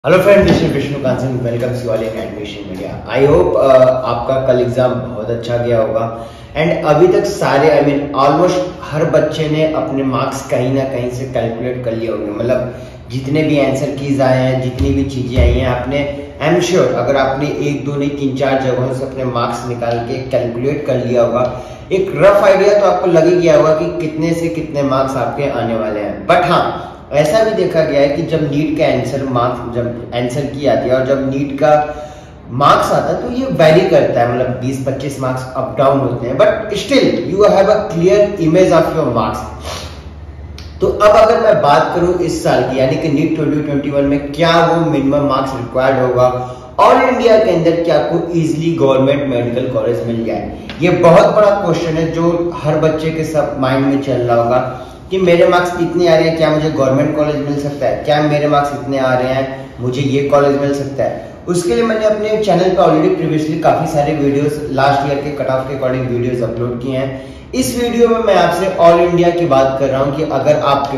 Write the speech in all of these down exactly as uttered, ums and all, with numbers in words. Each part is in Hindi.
Hello friend, this is Vishnukant Singh. Welcome to all in admission media. I hope आपका कल एग्जाम बहुत अच्छा गया होगा एंड अभी तक सारे आई मीन ऑलमोस्ट हर बच्चे ने अपने मार्क्स कहीं ना कहीं से कैलकुलेट कर लिए होंगे। मतलब जितने भी आंसर कीज आए हैं, जितनी भी चीजें आई हैं, आपने आई एम श्योर अगर आपने एक दो नहीं तीन चार जगहों से अपने मार्क्स निकाल के कैलकुलेट कर लिया होगा, एक रफ आइडिया तो आपको लग ही गया होगा कि कितने से कितने मार्क्स आपके आने वाले हैं। बट हाँ, ऐसा भी देखा गया है कि जब नीट का आंसर मार्क्स जब आंसर की आती है और जब नीट का मार्क्स आता है तो ये वैरी करता है। मतलब बीस पच्चीस मार्क्स अप डाउन होते हैं, but still you have a clear image of your marks. तो अब अगर मैं बात करूं इस साल की, यानी कि नीट ट्वेंटी ट्वेंटी वन में क्या वो मिनिमम मार्क्स रिक्वायर्ड होगा ऑल इंडिया के अंदर कि आपको इजीली गवर्नमेंट मेडिकल कॉलेज मिल जाए, ये बहुत बड़ा क्वेश्चन है जो हर बच्चे के सब माइंड में चल रहा होगा कि मेरे मार्क्स इतने आ रहे हैं, क्या मुझे गवर्नमेंट कॉलेज मिल सकता है? क्या मेरे मार्क्स इतने आ रहे हैं, मुझे ये कॉलेज मिल सकता है? उसके लिए मैंने अपने चैनल पे ऑलरेडी प्रीवियसली काफी सारे वीडियोस लास्ट ईयर के कट ऑफ के अकॉर्डिंग वीडियोस अपलोड किए हैं। इस वीडियो में मैं आपसे ऑल इंडिया की बात कर रहा हूं कि अगर आपके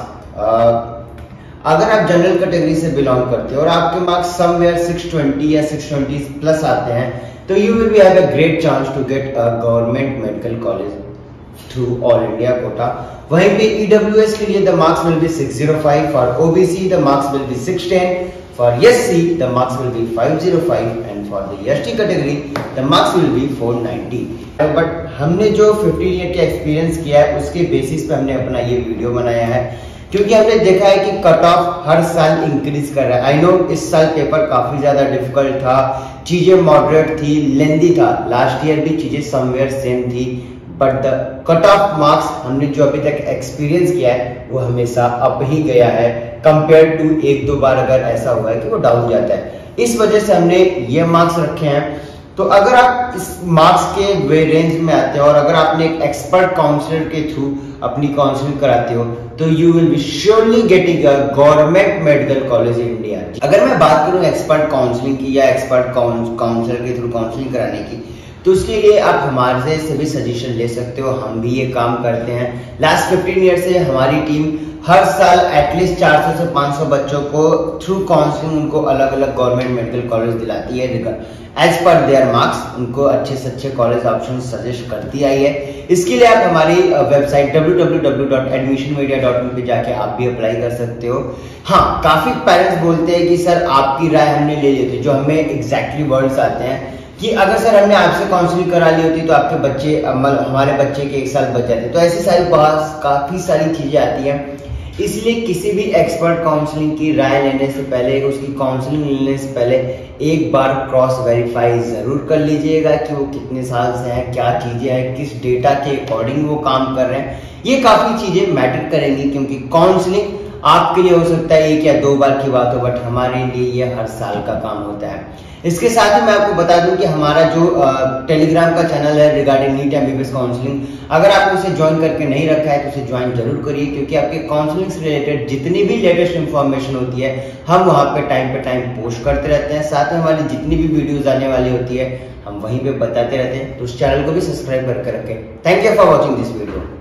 मार्क्स अगर आप जनरल कैटेगरी से बिलोंग करते हैं और आपके मार्क्स समवेयर सिक्स ट्वेंटी या सिक्स ट्वेंटी प्लस आते हैं, तो you will be have a great chance to get a government medical college through all India quota. वहीं पे ईडब्ल्यूएस के लिए the marks will be six zero five, for OBC the marks will be six ten, for SC the marks will be five zero five and for the ST category the marks will B four ninety. But हमने जो फिफ्टीन ईयर का एक्सपीरियंस किया है उसके बेसिस पे हमने अपना ये वीडियो बनाया है, क्योंकि हमने देखा है कि कट ऑफ हर साल इंक्रीज कर रहा है। आई नो इस साल पेपर काफी ज्यादा डिफिकल्ट था, चीजें मॉडरेट थी, लेंदी था। लास्ट ईयर भी चीजें समवेयर सेम थी, but the cut off marks हमने जो अभी तक एक्सपीरियंस किया है वो हमेशा अप ही गया है कंपेयर टू एक दो बार अगर ऐसा हुआ है कि वो डाउन जाता है। इस वजह से हमने ये मार्क्स रखे हैं। तो अगर आप इस मार्क्स के वे रेंज में आते हो और अगर आपने एक एक्सपर्ट काउंसलर के थ्रू अपनी काउंसलिंग कराते हो तो you will be surely getting a government medical college in India. अगर मैं बात करूं एक्सपर्ट काउंसलिंग की या एक्सपर्ट काउंसलर के थ्रू काउंसलिंग कराने की, तो उसके लिए आप हमारे से भी सजेशन ले सकते हो। हम भी ये काम करते हैं। लास्ट फिफ्टीन ईयर से हमारी टीम हर साल एटलीस्ट चार सौ से पाँच सौ बच्चों को थ्रू काउंसलिंग उनको अलग अलग गवर्नमेंट मेडिकल कॉलेज दिलाती है। एज पर देयर मार्क्स उनको अच्छे से अच्छे कॉलेज ऑप्शन सजेस्ट करती आई है। इसके लिए आप हमारी website W W W dot admission media dot in पे जाके आप भी अप्लाई कर सकते हो। हाँ, काफी पेरेंट्स बोलते हैं कि सर आपकी राय हमने ले ली थी, जो हमें एग्जैक्टली वर्ड्स आते हैं कि अगर सर हमने आपसे काउंसलिंग करा ली होती तो आपके बच्चे हमारे बच्चे के एक साल बच जाते। तो ऐसी सारी बहुत काफी सारी चीजें आती हैं। इसलिए किसी भी एक्सपर्ट काउंसलिंग की राय लेने से पहले, उसकी काउंसलिंग लेने से पहले एक बार क्रॉस वेरीफाई जरूर कर लीजिएगा कि वो कितने साल से हैं, क्या चीजें हैं, किस डेटा के अकॉर्डिंग वो काम कर रहे हैं। ये काफी चीजें मैटर करेंगी, क्योंकि काउंसलिंग आपके लिए हो सकता है एक या दो बार की बात हो, बट हमारे लिए ये हर साल का काम होता है। इसके साथ ही मैं आपको बता दूं कि हमारा जो टेलीग्राम का चैनल है रिगार्डिंग नीट एमबीबीएस काउंसलिंग, अगर आपने उसे ज्वाइन करके नहीं रखा है तो उसे ज्वाइन जरूर करिए, क्योंकि आपके काउंसलिंग से रिलेटेड जितनी भी लेटेस्ट इंफॉर्मेशन होती है हम वहां पे टाइम पे टाइम पोस्ट करते रहते हैं। साथ में हमारी जितनी भी वीडियोज आने वाली होती है हम वहीं पे बताते रहते हैं। तो उस चैनल को भी सब्सक्राइब करके रखें। Thank you for watching this video.